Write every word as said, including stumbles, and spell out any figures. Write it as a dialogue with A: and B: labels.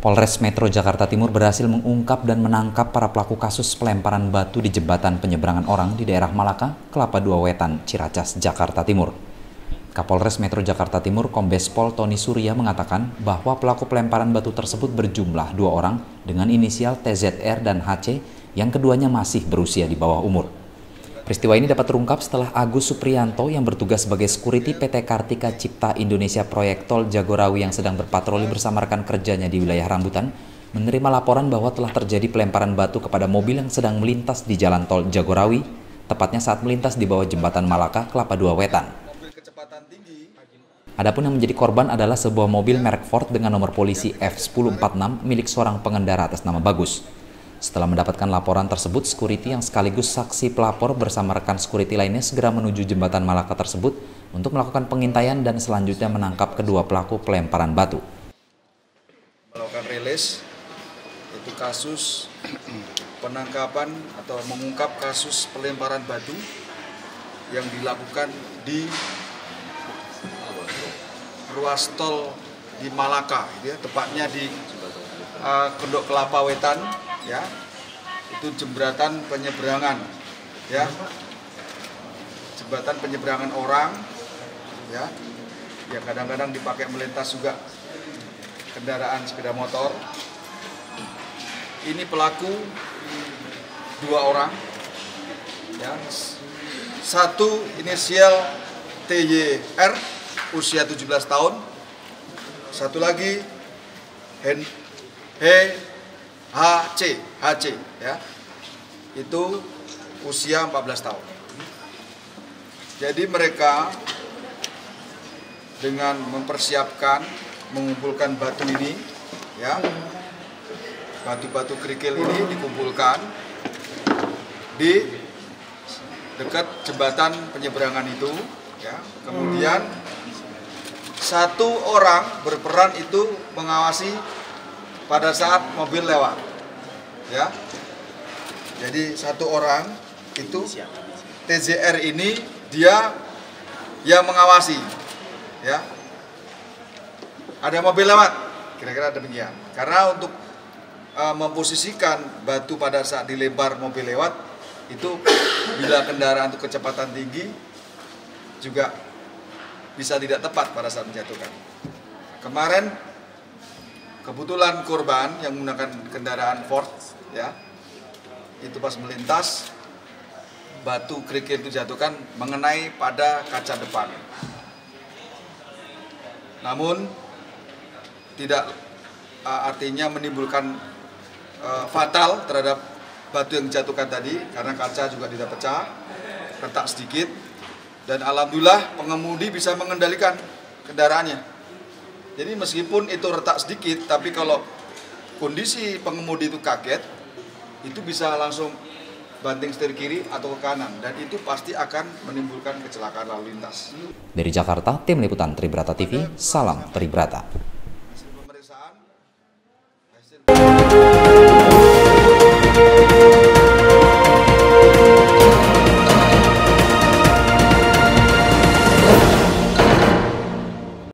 A: Polres Metro Jakarta Timur berhasil mengungkap dan menangkap para pelaku kasus pelemparan batu di jembatan penyeberangan orang di daerah Malaka, Kelapa Dua Wetan, Ciracas, Jakarta Timur. Kapolres Metro Jakarta Timur Kombes Pol Tony Surya mengatakan bahwa pelaku pelemparan batu tersebut berjumlah dua orang dengan inisial T Z R dan H C yang keduanya masih berusia di bawah umur. Peristiwa ini dapat terungkap setelah Agus Supriyanto yang bertugas sebagai security P T Kartika Cipta Indonesia Proyek Tol Jagorawi yang sedang berpatroli bersama rekan kerjanya di wilayah Rambutan menerima laporan bahwa telah terjadi pelemparan batu kepada mobil yang sedang melintas di jalan tol Jagorawi, tepatnya saat melintas di bawah jembatan Malaka, Kelapa Dua Wetan. Adapun yang menjadi korban adalah sebuah mobil merek Ford dengan nomor polisi F sepuluh empat enam milik seorang pengendara atas nama Bagus. Setelah mendapatkan laporan tersebut, security yang sekaligus saksi pelapor bersama rekan security lainnya segera menuju jembatan Malaka tersebut untuk melakukan pengintaian dan selanjutnya menangkap kedua pelaku pelemparan batu.
B: Melakukan rilis, itu kasus penangkapan atau mengungkap kasus pelemparan batu yang dilakukan di ruas tol di Malaka, ya, tepatnya di uh, Kedok Kelapa Wetan, ya, itu jembatan penyeberangan, ya, jembatan penyeberangan orang, ya, yang kadang-kadang dipakai melintas juga kendaraan sepeda motor. Ini pelaku dua orang, ya, satu inisial T Y R usia tujuh belas tahun, satu lagi H C, H C, ya, itu usia empat belas tahun. Jadi mereka dengan mempersiapkan mengumpulkan batu ini, ya, batu-batu kerikil ini dikumpulkan di dekat jembatan penyeberangan itu, ya. Kemudian satu orang berperan itu mengawasi pada saat mobil lewat, ya. Jadi satu orang itu T Z R ini dia yang mengawasi, ya. Ada mobil lewat, kira-kira demikian. Karena untuk uh, memposisikan batu pada saat dilempar mobil lewat itu bila kendaraan untuk kecepatan tinggi juga bisa tidak tepat pada saat menjatuhkan. Kemarin kebetulan korban yang menggunakan kendaraan Ford, ya, itu pas melintas batu kerikil itu jatuhkan mengenai pada kaca depan. Namun tidak uh, artinya menimbulkan uh, fatal terhadap batu yang dijatuhkan tadi karena kaca juga tidak pecah, retak sedikit. Dan alhamdulillah pengemudi bisa mengendalikan kendaraannya. Jadi meskipun itu retak sedikit, tapi kalau kondisi pengemudi itu kaget, itu bisa langsung banting setir kiri atau ke kanan. Dan itu pasti akan menimbulkan kecelakaan lalu lintas.
A: Dari Jakarta, Tim Liputan Tribrata T V, salam Tribrata.